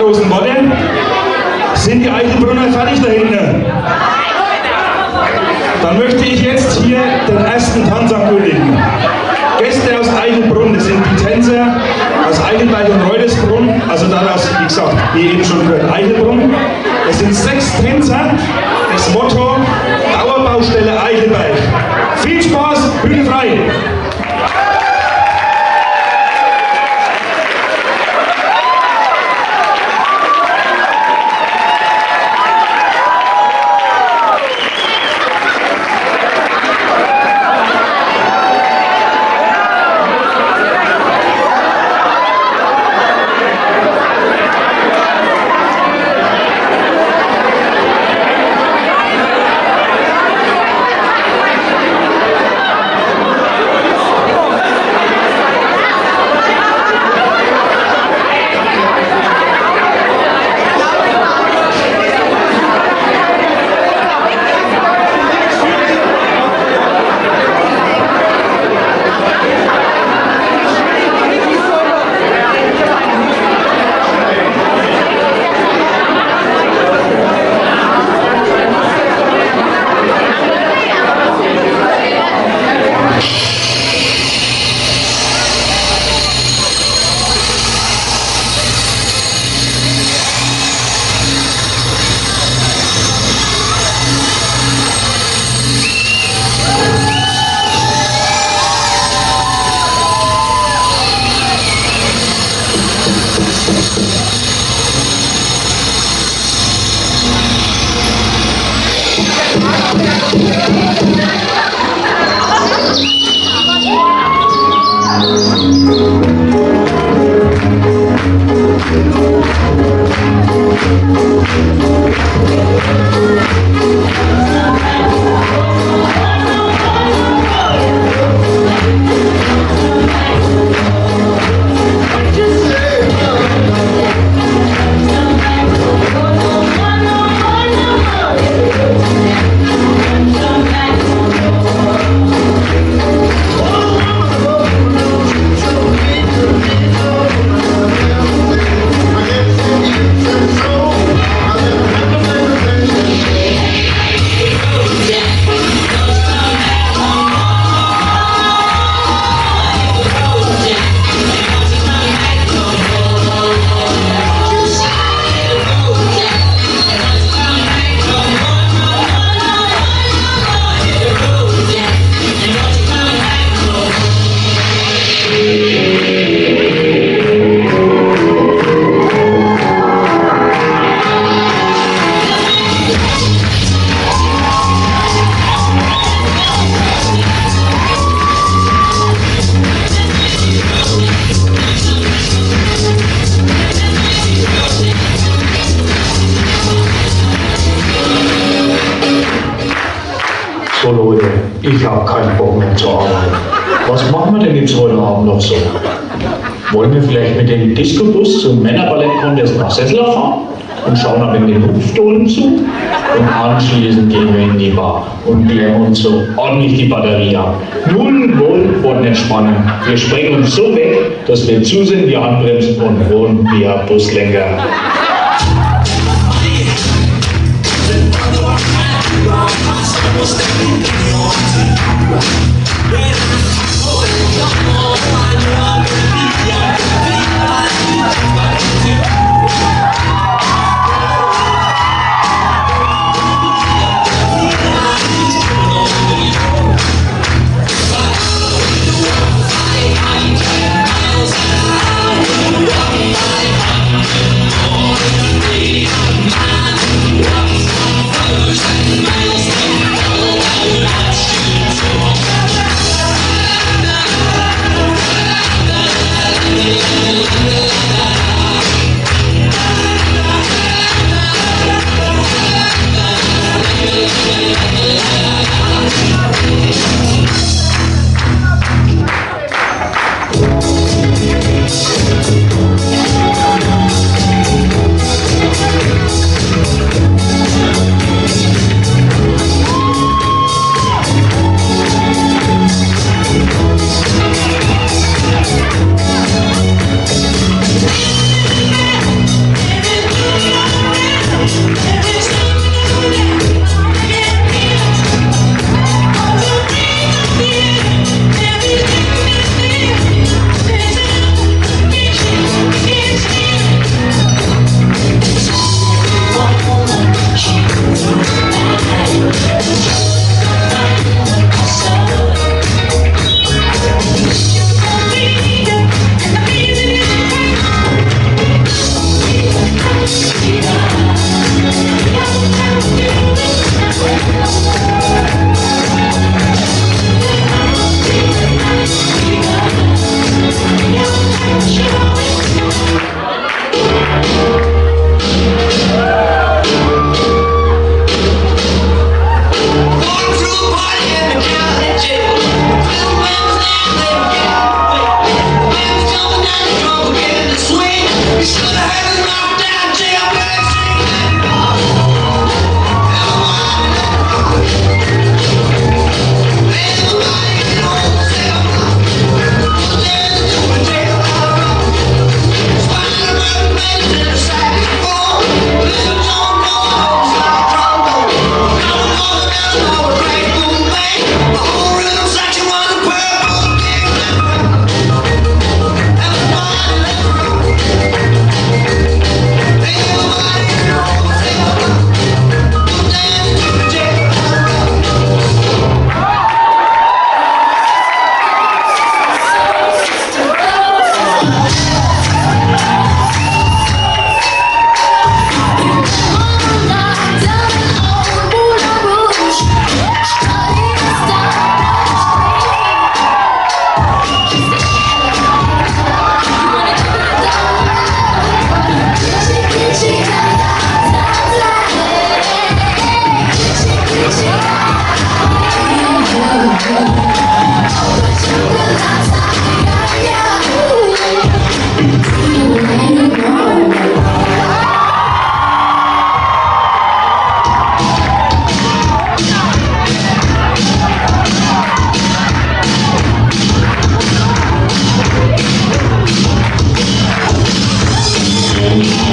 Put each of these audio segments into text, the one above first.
großen Worte. Sind die Eichelbrunner fertig da hinten? Dann möchte ich jetzt hier den ersten Tanz ankündigen. Gäste aus Eichelbrunn, das sind die Tänzer aus Eichelberg und Reudesbrunn, also daraus, wie gesagt, wie eben schon gehört, Eichelbrunn. Es sind 6 Tänzer, das Motto Dauerbaustelle Eichelberg. Viel Spaß, Bühne frei! So Leute, ich habe keinen Bock mehr zu arbeiten. Was machen wir denn jetzt heute Abend noch so? Wollen wir vielleicht mit dem Discobus zum Männerballett-Contest nach Sessler fahren und schauen ab in den Hupfdohlen zu? Und anschließend gehen wir in die Bar und klären uns so ordentlich die Batterie ab. 0 Volt und Entspannung. Wir sprengen uns so weg, dass wir zusehen wie Handbremsen und ruhen wie ein Buslenker.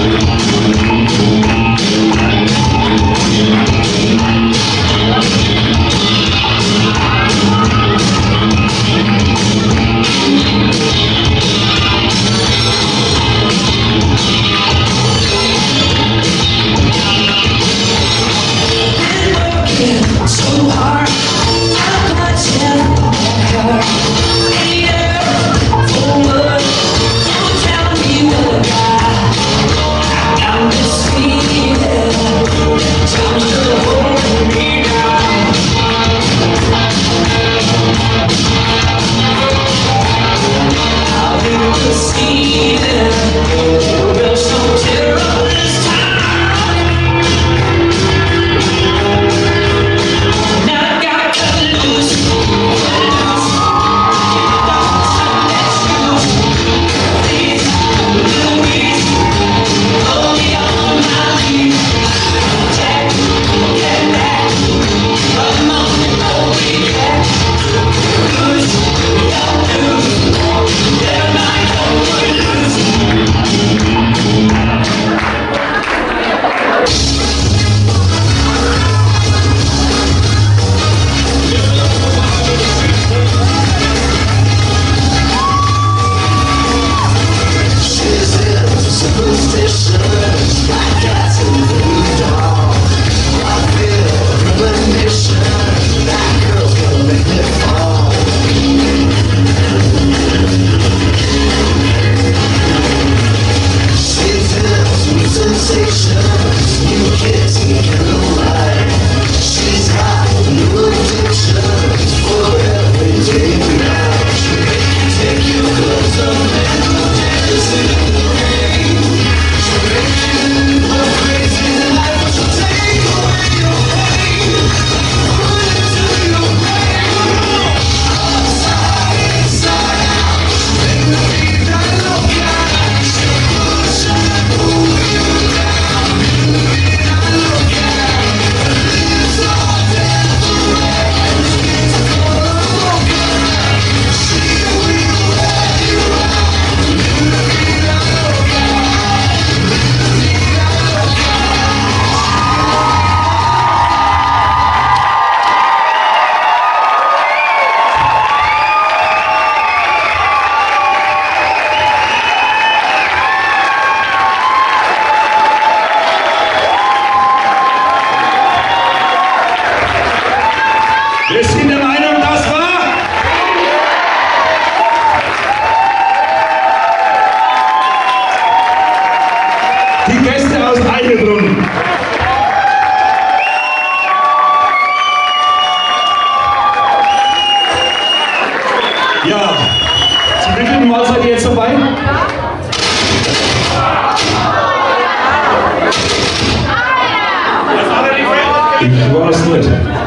Ich weiß nicht.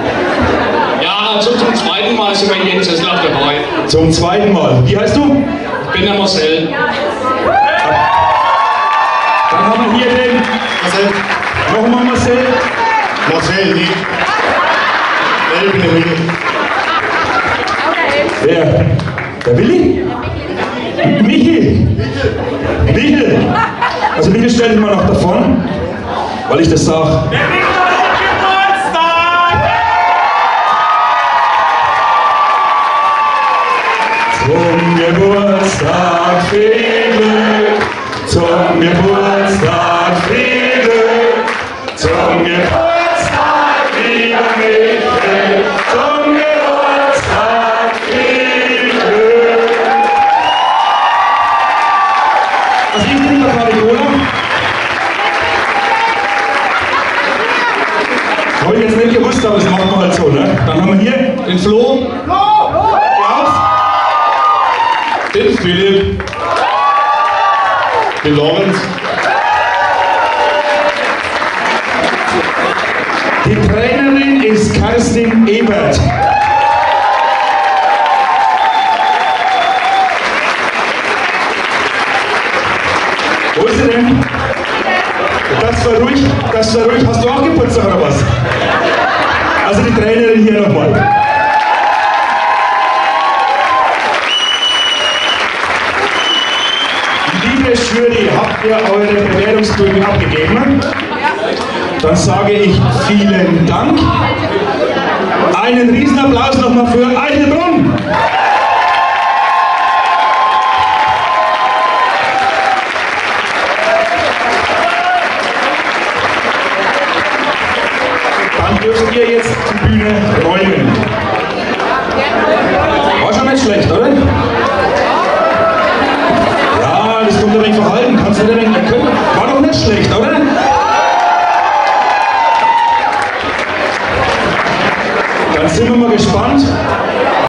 Ja, also zum zweiten Mal sind wir Jens Sessler dabei. Zum zweiten Mal. Wie heißt du? Ich bin der Marcel. Dann haben wir hier den Marcel. Nochmal Marcel. Marcel, nicht. Ich bin der Willi. Wer? Der Willi? Michi. Michel. Also Michel stelle ich mal noch davon, weil ich das sage. Zum Geburtstag viel Glück, zum Geburtstag viel Glück, zum Geburtstag lieber Michel, zum Geburtstag viel Glück. Also ich trinke gerade Cola. Habe ich jetzt nicht gewusst, aber das machen wir halt so, ne? Dann haben wir hier den Flo. Den Philipp, den Lorenz, die Trainerin ist Kerstin Ebert. Wo ist sie denn? Das war ruhig, Hast du auch Geburtstag oder was? Also die Trainerin hier nochmal. Liebe Jury, habt ihr eure Bewertungsbögen abgegeben? Dann sage ich vielen Dank. Einen Riesenapplaus nochmal für Eichelbrunn. Dann dürft ihr jetzt die Bühne räumen. War schon nicht schlecht, oder? Ja, das kommt ein wenig verhalten. Kannst du wieder ein wenig können? War doch nicht schlecht, oder? Dann sind wir mal gespannt,